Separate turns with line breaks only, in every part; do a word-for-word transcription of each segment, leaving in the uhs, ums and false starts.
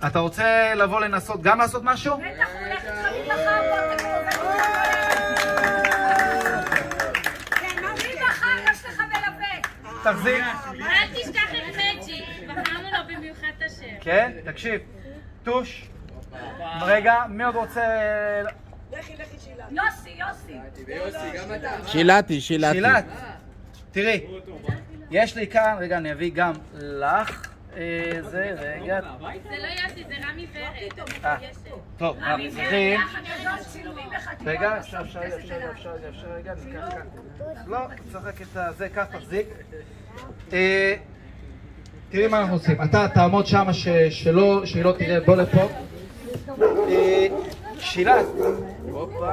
אתה רוצה לבוא לנסות גם לעשות משהו?
בטח, הוא הולך איתך מחר, בוא תקרוב. כן, מי מחר יש לך מלווה?
תחזיק.
אל תשכח את מג'י, בחרנו לו במיוחד את השם.
כן, תקשיב. טוש. רגע, מי עוד רוצה...
לכי, לכי שילת. יוסי, יוסי.
ויוסי, גם אתה.
שילתי, שילתי.
שילת. תראי, יש לי כאן, רגע, אני אביא גם לך. זה, רגע.
זה לא יוסי, זה רמי ורד.
טוב,
רמי
צריכים.
ורד,
רגע, אפשר, אפשר, אפשר, אפשר, אפשר, רגע, ניקח כאן. לא, צחק את זה, כך תחזיק. תראי מה אנחנו עושים. אתה תעמוד שם שלא, שהיא לא תראה, בוא לפה. שילת. הופה.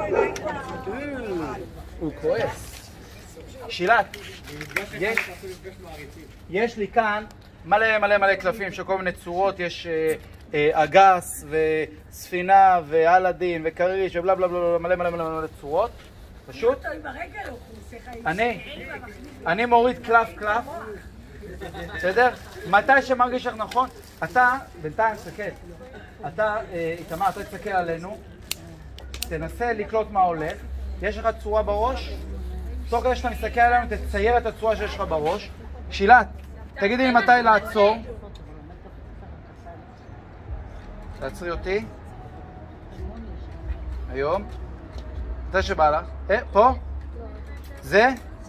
הוא כועס. שילת. יש לי כאן מלא מלא מלא קלפים של כל מיני צורות. יש אגס וספינה ואלאדין וקריש ובלה בלה בלה מלא מלא מלא מלא צורות. פשוט. אני, אני מוריד קלף קלף. בסדר? מתי שמרגיש לך נכון, אתה, בינתיים תסתכל, אתה, איתמר, אתה תסתכל עלינו, תנסה לקלוט מה הולך, יש לך צורה בראש, תוך כדי שאתה מסתכל עלינו, תצייר את הצורה שיש לך בראש. שילת, תגידי לי מתי לעצור. תעצרי אותי. היום. מתי שבא לך. אה, פה. זה.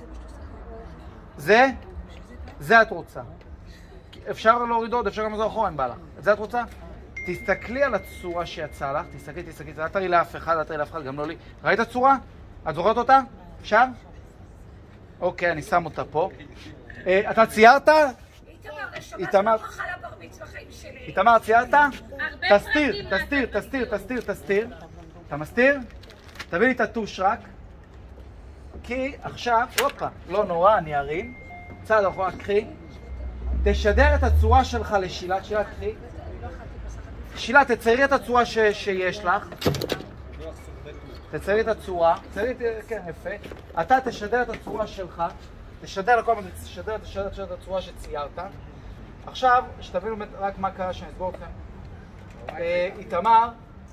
זה. זה את רוצה. אפשר להוריד עוד, אפשר גם לזור אחורה אם בא לך. את זה את רוצה? תסתכלי על הצורה שיצאה לך, תסתכלי, תסתכלי, אל תראי לאף אחד, אל תראי לאף אחד, גם לא לי. ראית הצורה? את זוכרת אותה? אפשר? אוקיי, אני שם אותה פה. אתה ציירת? איתמר, איתמר, ציירת? תסתיר, תסתיר, תסתיר, תסתיר, תסתיר. אתה מסתיר? תביא לי את הטוש רק. כי עכשיו, הופה, לא נורא, אני ארים. צעד אחורה, קחי. תשדר את הצורה שלך לשילת, שילת, קחי. שילת, תציירי את הצורה ש, שיש לך. תציירי את הצורה. תציירי, כן, יפה. אתה תשדר את הצורה שלך. תשדר לכל מיני, תשדר, תשדר, תשדר את הצורה שציירת. עכשיו, שתבינו רק מה קרה שאני אסבור אתכם. איתמר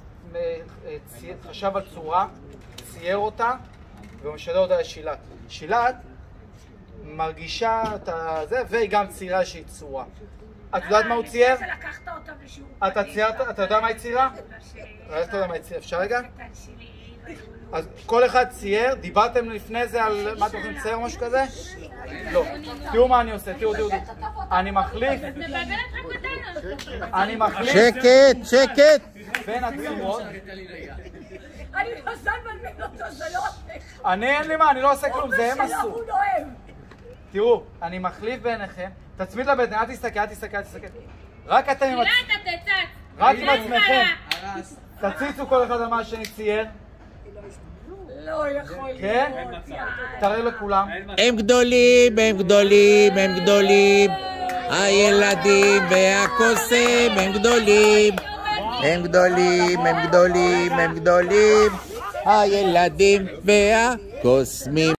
חשב על צורה, צייר אותה, והוא משדר אותה לשילת. שילת מרגישה את זה, והיא גם ציירה שהיא צורה. את יודעת מה הוא צייר? אתה ציירת, אתה יודע מה היא ציירה? אתה יודע מה היא ציירה, אפשר רגע? אז כל אחד צייר, דיברתם לפני זה על מה אתם יכולים לצייר או משהו כזה? לא. תראו מה אני עושה, תראו, תראו. אני מחליף. אני מחליף.
שקט, שקט.
בין הצורות.
אני לא עושה לבלבל אותו, זה לא הולך.
אני אין לי מה, אני לא עושה כלום, זה הם עשו. תראו, אני מחליף ביניכם. תצמיד לבטן, אל תסתכל, אל תסתכל, אל תסתכל. רק אתם עם עצמכם.
שילת, אתה תצץ.
רק עם עצמכם. תציצו כל אחד על מה שאני צייר.
לא יכול.
כן? תראה לכולם.
הם גדולים, הם גדולים, הם גדולים. הילדים והקוסם הם גדולים. הם גדולים, הם גדולים, הם גדולים. הילדים והקוסמים.